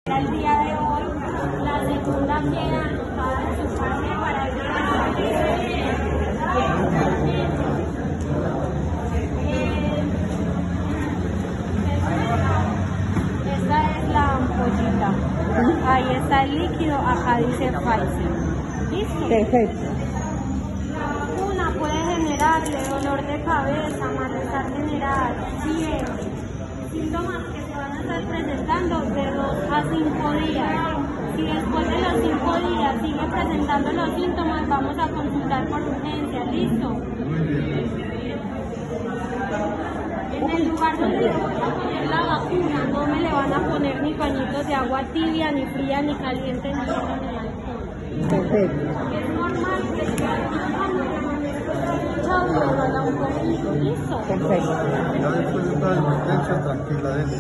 El día de hoy, la segunda queda anotada en su fase para el día de Esta es la ampollita. Ahí está el líquido, acá dice Pfizer. ¿Listo? Perfecto. Una puede generarle dolor de cabeza, malestar general, fiebre, síntomas que se van a estar presentando de 2 a 5 días. Si después de los 5 días sigue presentando los síntomas, vamos a consultar por urgencia. ¿Listo? En el lugar donde le voy a poner la vacuna, no me le van a poner ni pañitos de agua tibia, ni fría, ni caliente, ni hielo, ni alcohol. Perfecto. Es normal que sea chao, le duela un poquito. ¿Listo? Perfecto. Ya después de toda la emergencia, tranquila, dele.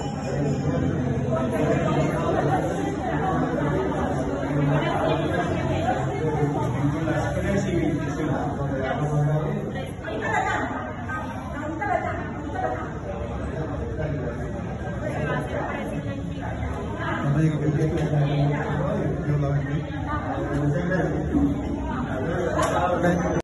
No me diga que yo la vendí.